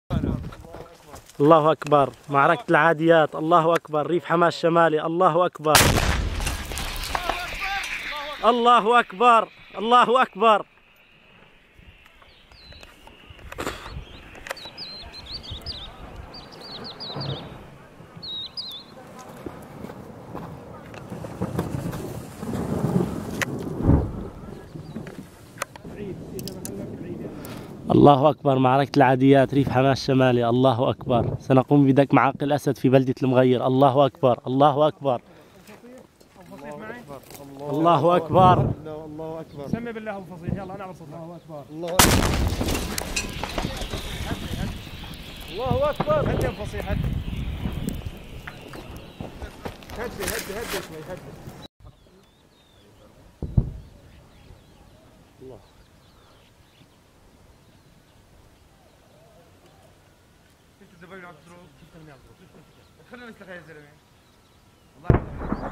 الله أكبر. معركة العاديات. الله أكبر. ريف حماة الشمالي. الله أكبر. الله أكبر. الله أكبر. الله أكبر. معركة العاديات ريف حماة الشمالي. الله أكبر. سنقوم بدك معاقل الأسد في بلدة المغير. الله أكبر. الله أكبر. الله أكبر. الله أكبر. سمي بالله أبو فصيح. يلا نعمل صوت. الله أكبر. الله أكبر. الله أكبر. هدي أبو فصيح. هدي شوي. هدي. الله. شفت الزباين على الظروف؟ شفت المياه على الظروف؟ خلينا نسلخ يا زلمة. والله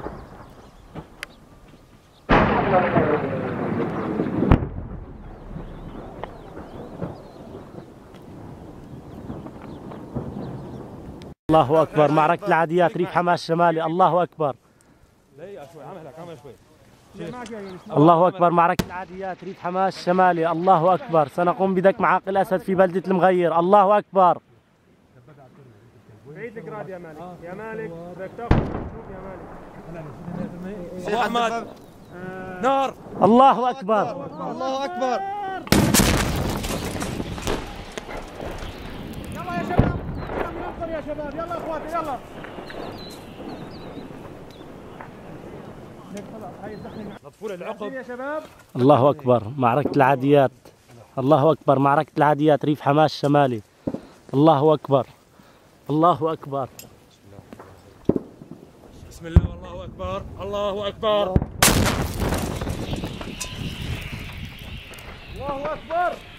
الله أكبر. معركة العاديات ريف حماة الشمالي. الله أكبر. الله أكبر. معركة العاديات ريف حماة الشمالي. الله أكبر. سنقوم بدك معاقل الأسد في بلدة المغير. الله أكبر. بعيد القراد يا مالك. يا مالك بدك تاخذ يا مالك. أبو أحمد. نار. الله أكبر. الله أكبر. يلا يا شباب. ننطر يا شباب. يلا اخواتي يلا. نطفوا العقب يا شباب. الله أكبر. معركة العاديات. الله أكبر. معركة العاديات ريف حماة الشمالي. الله أكبر. الله أكبر. بسم الله والله أكبر. الله أكبر. الله أكبر.